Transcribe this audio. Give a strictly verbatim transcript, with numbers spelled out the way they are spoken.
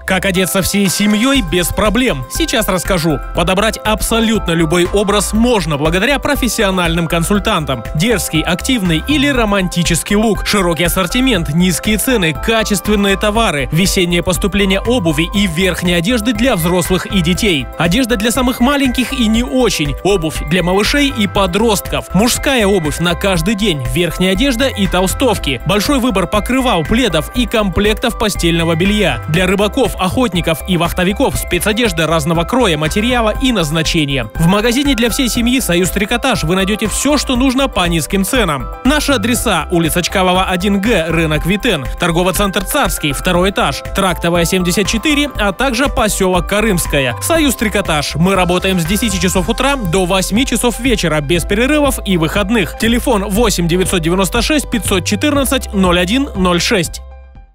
Как одеться всей семьей без проблем? Сейчас расскажу. Подобрать абсолютно любой образ можно благодаря профессиональным консультантам. Дерзкий, активный или романтический лук, широкий ассортимент, низкие цены, качественные товары, весеннее поступление обуви и верхней одежды для взрослых и детей. Одежда для самых маленьких и не очень. Обувь для малышей и подростков. Мужская обувь на каждый день, верхняя одежда и толстовки. Большой выбор покрывал, пледов и комплектов постельного белья. Для рыбаков, охотников и вахтовиков спецодежда разного кроя, материала и назначения. В магазине для всей семьи «Союз Трикотаж» вы найдете все, что нужно по низким ценам. Наши адреса: улица Чкалова, один Г, рынок Витен, торговый центр Царский, второй этаж, Трактовая, семьдесят четыре, а также поселок Карымская. «Союз Трикотаж». Мы работаем с десяти часов утра до восьми часов вечера, без перерывов и выходных. Телефон восемь девятьсот девяносто шесть пятьсот четырнадцать ноль один ноль шесть.